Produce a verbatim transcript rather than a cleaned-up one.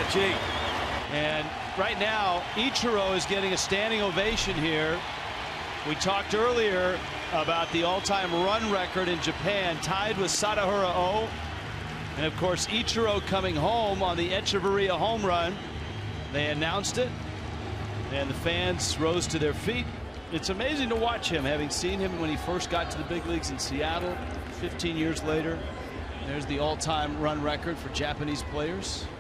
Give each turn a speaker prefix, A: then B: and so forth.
A: Gee. And right now, Ichiro is getting a standing ovation here. We talked earlier about the all-time run record in Japan, tied with Sadaharu Oh. And of course, Ichiro coming home on the Echeverria home run. They announced it, and the fans rose to their feet. It's amazing to watch him, having seen him when he first got to the big leagues in Seattle fifteen years later. There's the all-time run record for Japanese players.